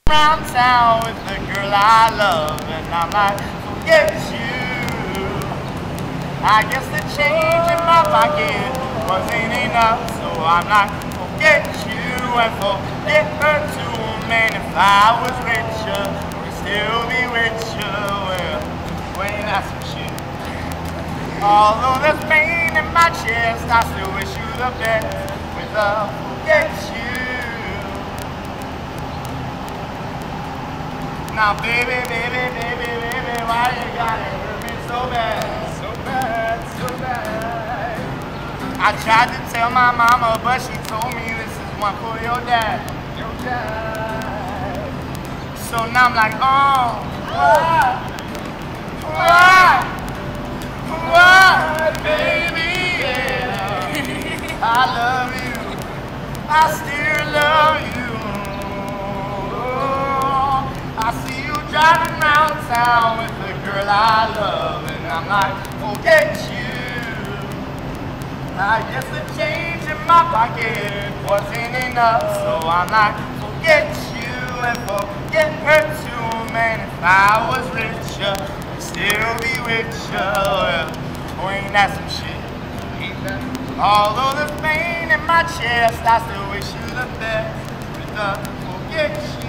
Around town with the girl I love, and I'm like, forget you. I guess the change in my pocket wasn't enough, so I'm like, forget you and forget her too. Man, if I was richer, we'd still be richer. Well, ain't that some shit? Although there's pain in my chest, I still wish you the best with a forget you. Now baby, baby, baby, baby, why you gotta hurt me so bad? So bad, so bad. I tried to tell my mama, but she told me this is one for your dad. Your dad. So now I'm like, oh, why, baby, yeah. I love you, I still love you. I see you driving around town with the girl I love, and I'm like, forget you. I guess the change in my pocket wasn't enough, so I'm like, forget you and forget her too. Man, if I was richer, I'd still be richer. Well, ain't that some shit? Although there's pain in my chest, I still wish you the best with the forget you.